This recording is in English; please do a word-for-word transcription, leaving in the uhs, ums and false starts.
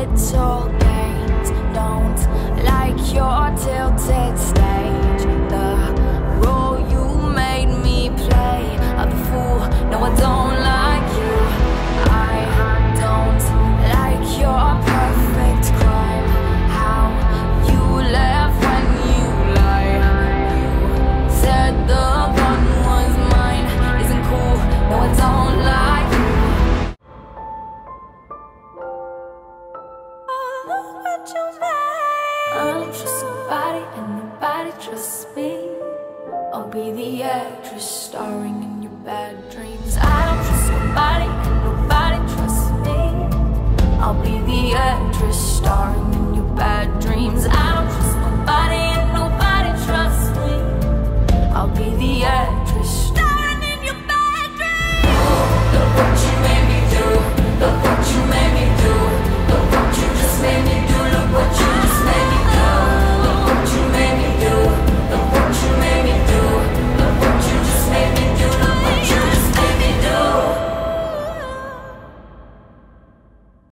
little games. Don't like your tilted stage. The role you made me play of the fool. No, I don't like you. I don't like your perfect crime. How you laugh when you lie. You said the gun was mine. Isn't cool. No, I don't like you. Oh, look what you made. I don't trust nobody and nobody trusts me. I'll be the actress starring in your bad dreams. I don't trust nobody and nobody trusts me. I'll be the actress starring in your bad dreams. I don't trust